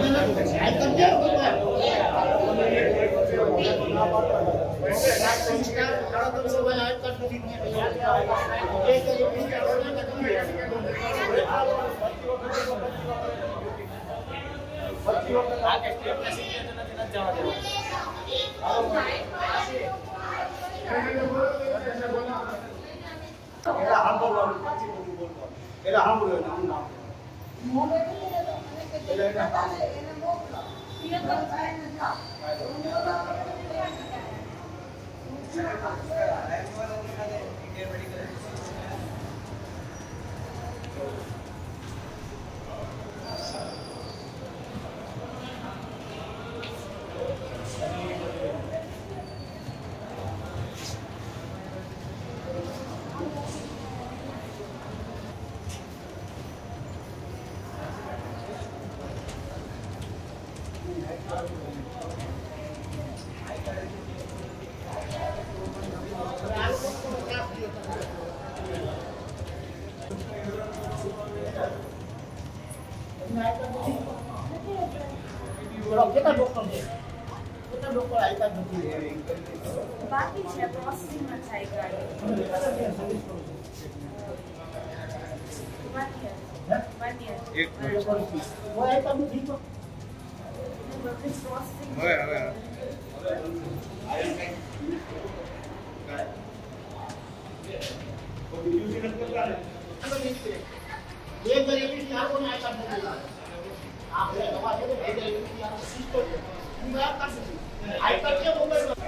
કેટલા ડોક્ટર છે? કેટલા ડોક્ટર આયતા નથી? બાકી છે પ્રોસેસિંગમાં છે ગાડી. એક કોઈ આયતા નથી તો હવે ये गरीबी की आपको नहीं आयता नहीं आप ये दवा दे दो ये गरीबी की आपको सिस्टम है मैं कर सकती आयता क्या बोल रहे हो